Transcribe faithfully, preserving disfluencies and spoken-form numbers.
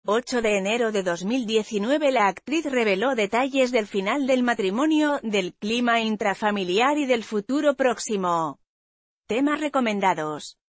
ocho de enero de dos mil diecinueve la actriz reveló detalles del final del matrimonio, del clima intrafamiliar y del futuro próximo. Temas recomendados.